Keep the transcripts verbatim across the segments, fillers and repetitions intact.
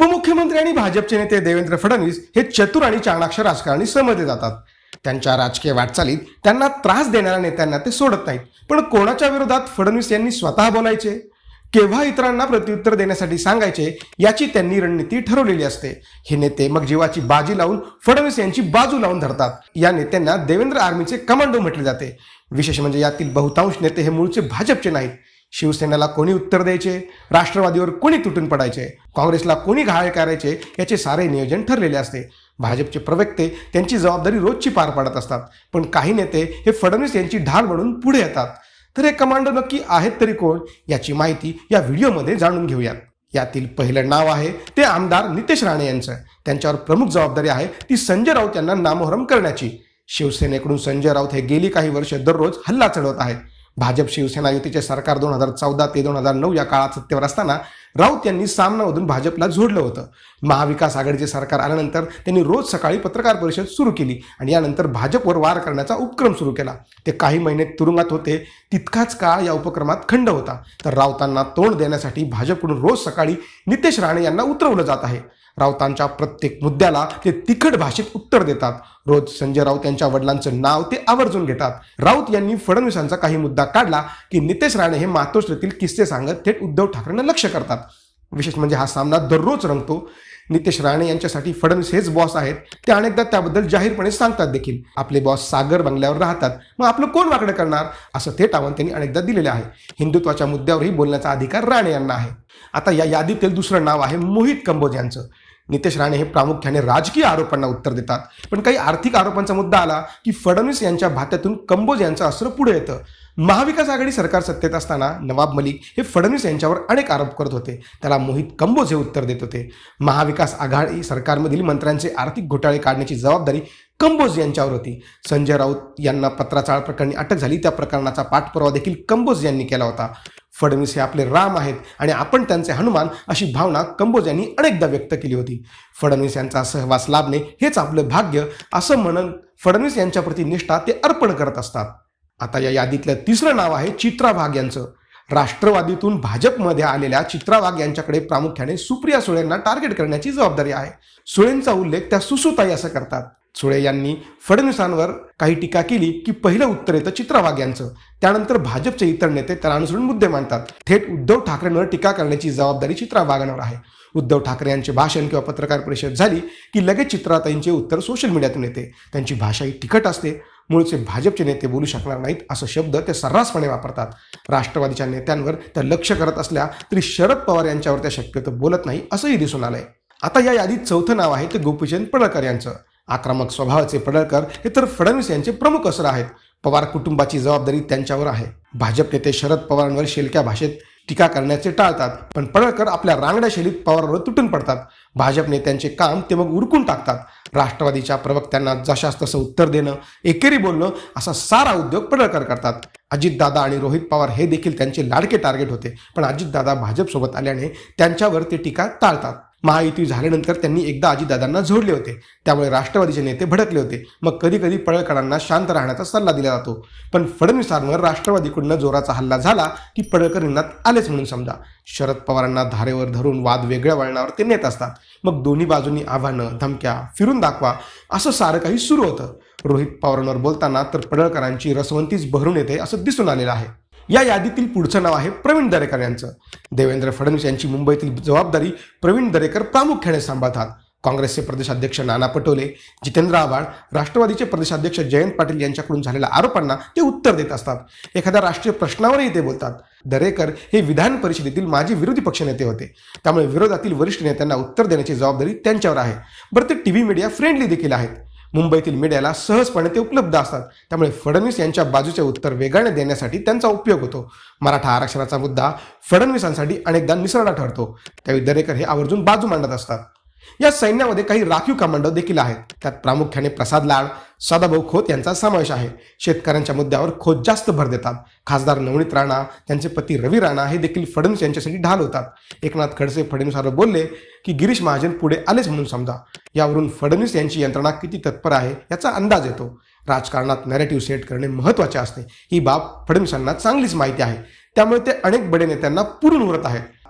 उपमुख्यमंत्री आणि भाजपचे नेते देवेंद्र फडणवीस हे चतुर आणि चाणाक्ष राजकारणी समजले जातात. त्यांच्या राजकीय वाटचालीत त्यांना त्रास देणाऱ्या नेत्यांना ते सोडत नाहीत. पण कोणाच्या विरोधात फडणवीस यांनी स्वतः बोलायचे, केव्हा इतरांना प्रत्युत्तर देण्यासाठी सांगायचे, याची त्यांनी रणनीती ठरवलेली असते. हे नेते मग जीवाची बाजी लावून फडणवीस यांची बाजू लावून धरतात. या नेत्यांना देवेंद्र आर्मीचे कमांडो म्हटले जाते. विशेष म्हणजे यातील बहुतांश नेते हे मूळचे भाजपचे नाहीत. शिवसेनेला कोणी उत्तर द्यायचे, राष्ट्रवादीवर कोणी तुटून पडायचे, काँग्रेसला कोणी घायल करायचे, याचे सारे नियोजन ठरलेले असते. भाजपचे प्रवक्ते त्यांची जबाबदारी रोजची पार पाडत असतात. पण काही नेते हे फडणवीस यांची ढाल म्हणून पुढे येतात. तर हे कमांडो नक्की आहेत तरी कोण, याची माहिती या व्हिडिओमध्ये जाणून घेऊयात. यातील पहिलं नाव आहे ते आमदार नितेश राणे यांचं. त्यांच्यावर प्रमुख जबाबदारी आहे ती संजय राऊत यांना नामोहरम करण्याची. शिवसेनेकडून संजय राऊत हे गेली काही वर्ष दररोज हल्ला चढवत आहेत. भाजप शिवसेना युतीचे सरकार दोन हजार चौदा ते दोन हजार नऊ या काळात सत्तेवर असताना राऊत यांनी सामनामधून भाजपला जोडलं होतं. महाविकास आघाडीचे सरकार आल्यानंतर त्यांनी रोज सकाळी पत्रकार परिषद सुरू केली आणि यानंतर भाजपवर वार करण्याचा उपक्रम सुरू केला. ते काही महिने तुरुंगात होते. तितकाच काळ या उपक्रमात खंड होता. तर राऊतांना तोंड देण्यासाठी भाजपकडून रोज सकाळी नितेश राणे यांना उतरवलं जात आहे. राऊतांच्या प्रत्येक मुद्द्याला ते तिखट भाषेत उत्तर देतात. रोज संजय राऊत यांच्या वडिलांचं नाव ते आवर्जून घेतात. राऊत यांनी फडणवीसांचा काही मुद्दा काढला की नितेश राणे हे मातोश्रीतील किस्से सांगत थेट उद्धव ठाकरेंना लक्ष करतात. विशेष म्हणजे हा सामना दररोज रंगतो. नितेश राणे यांच्यासाठी फडणवीस हेच बॉस आहेत. ते अनेकदा त्याबद्दल जाहीरपणे सांगतात देखील. आपले बॉस सागर बंगल्यावर राहतात, मग आपलं कोण वाकडं करणार, असं थेट आव्हान त्यांनी अनेकदा दिलेले आहे. हिंदुत्वाच्या मुद्द्यावरही बोलण्याचा अधिकार राणे यांना आहे. आता या यादीतील दुसरं नाव आहे मोहित कंबोज यांचं. नितेश राणे हे प्रामुख्याने राजकीय आरोपांना उत्तर देतात. पण काही आर्थिक आरोपांचा मुद्दा आला की फडणवीस यांच्या भात्यातून कंबोज यांचं अस्त्र पुढे येतं. महाविकास आघाडी सरकार सत्तेत असताना नवाब मलिक हे फडणवीस यांच्यावर अनेक आरोप करत होते. त्याला मोहित कंबोज हे उत्तर देत होते. महाविकास आघाडी सरकारमधील मंत्र्यांचे आर्थिक घोटाळे काढण्याची जबाबदारी कंबोज यांच्यावर होती. संजय राऊत यांना पत्राचाळ प्रकरणी अटक झाली. त्या प्रकरणाचा पाठपुरावा देखील कंबोज यांनी केला होता. फडणवीस हे आपले राम आहेत आणि आपण त्यांचे हनुमान, अशी भावना कंबोज यांनी अनेकदा व्यक्त केली होती. फडणवीस यांचा सहवास लाभणे हेच आपलं भाग्य, असं म्हणून फडणवीस यांच्याप्रती निष्ठा ते अर्पण करत असतात. आता या यादीतलं तिसरं नाव आहे चित्रा वाघ यांचं. राष्ट्रवादीतून भाजपमध्ये आलेल्या चित्रा वाघ यांच्याकडे प्रामुख्याने सुप्रिया सुळेंना टार्गेट करण्याची जबाबदारी आहे. सुळेंचा उल्लेख त्या सुसूताई असं करतात. सुळे यांनी फडणवीसांवर काही टीका केली की पहिलं उत्तर येतं चित्रा वाघ यांचं. त्यानंतर भाजपचे इतर नेते त्याला अनुसरून मुद्दे मांडतात. थेट उद्धव ठाकरेंवर टीका करण्याची जबाबदारी चित्रा वाघांवर आहे. उद्धव ठाकरे यांचे भाषण किंवा पत्रकार परिषद झाली की लगेच चित्राताईंचे उत्तर सोशल मीडियातून येते. त्यांची भाषाही तिखट असते. मूळचे भाजपचे नेते बोलू शकणार नाहीत असं शब्द ते सर्रासपणे वापरतात. राष्ट्रवादीच्या नेत्यांवर त्या लक्ष करत असल्या तरी शरद पवार यांच्यावर त्या शक्यतो बोलत नाही असंही दिसून आलंय. आता या यादीत चौथं नाव आहे ते गोपीचंद पडळकर यांचं. आक्रमक स्वभावाचे पडळकर हे तर फडणवीस यांचे प्रमुख अस्त्र आहेत. पवार कुटुंबाची जबाबदारी त्यांच्यावर आहे. भाजप नेते शरद पवारांवर शेलक्या भाषेत टीका करण्याचे टाळतात. पण पडळकर आपल्या रांगड्या शैलीत पवारांवर तुटून पडतात. भाजप नेत्यांचे काम ते मग उरकून टाकतात. राष्ट्रवादीच्या प्रवक्त्यांना जशास तसं उत्तर देणं, एकेरी बोलणं, असा सारा उद्योग पडळकर करतात. अजितदादा आणि रोहित पवार हे देखील त्यांचे लाडके टार्गेट होते. पण अजितदादा भाजपसोबत आल्याने त्यांच्यावर ते टीका टाळतात. महायुती झाल्यानंतर त्यांनी एकदा अजितदादांना जोडले होते. त्यामुळे राष्ट्रवादीचे नेते भडकले होते. मग कधी कधी पडळकरांना शांत राहण्याचा सल्ला दिला जातो. पण फडणवीसांवर राष्ट्रवादीकडून जोराचा हल्ला झाला की पडळकर निनात आलेच म्हणून समजा. शरद पवारांना धारेवर धरून वाद वेगळ्या वळणावर ते नेत असतात. मग दोन्ही बाजूंनी आव्हानं, धमक्या, फिरून दाखवा, असं सारं काही सुरू होतं. रोहित पवारांवर बोलताना तर पडळकरांची रसवंतीच बहरून येते असं दिसून आलेलं आहे. या यादीतील पुढचं नाव आहे प्रवीण दरेकर यांचं. देवेंद्र फडणवीस यांची मुंबईतील जबाबदारी प्रवीण दरेकर प्रामुख्याने सांभाळतात. काँग्रेसचे प्रदेशाध्यक्ष नाना पटोले, जितेंद्र आव्हाड, राष्ट्रवादीचे प्रदेशाध्यक्ष जयंत पाटील यांच्याकडून झालेल्या आरोपांना ते उत्तर देत असतात. एखाद्या राष्ट्रीय प्रश्नावरही ते बोलतात. दरेकर हे विधान परिषदेतील माजी विरोधी पक्षनेते होते. त्यामुळे विरोधातील वरिष्ठ नेत्यांना उत्तर देण्याची जबाबदारी त्यांच्यावर आहे. बरं, ते टीव्ही मीडिया फ्रेंडली देखील आहेत. मुंबईतील मीडियाला सहजपणे ते उपलब्ध असतात. त्यामुळे फडणवीस यांच्या बाजूचे उत्तर वेगाने देण्यासाठी त्यांचा उपयोग होतो. मराठा आरक्षणाचा मुद्दा फडणवीसांसाठी अनेकदा निसरडा ठरतो. त्यावेळी दरेकर हे आवर्जून बाजू मांडत असतात. या सैन्यामध्ये काही राखीव कमांडो देखील आहेत. त्यात प्रामुख्याने प्रसाद लाड, सदाभाऊ खोत यांचा समावेश आहे. शेतकऱ्यांच्या मुद्द्यावर खोत जास्त भर देतात. खासदार नवनीत राणा, त्यांचे पती रवी राणा हे देखील फडणवीस यांच्यासाठी ढाल होतात. एकनाथ खडसे फडणवीसांवर बोलले की गिरीश महाजन पुढे आलेच म्हणून समजा. यावरून फडणवीस यांची यंत्रणा किती तत्पर आहे याचा अंदाज येतो. राजकारणात नॅरेटिव्ह सेट करणे महत्त्वाचे असते. ही बाब फडणवीसांना चांगलीच माहिती आहे. त्यामुळे ते अनेक बडे नेत्यांना पुरून उरत आहेत.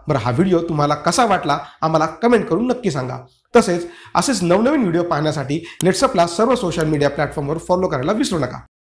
बरं, हा व्हिडिओ तुम्हाला कसा वाटला आम्हाला कमेंट करून नक्की सांगा. तसेच असेच नवनवीन व्हिडिओ पाहण्यासाठी लेट्सअपला सर्व सोशल मीडिया प्लॅटफॉर्मवर फॉलो करायला विसरू नका.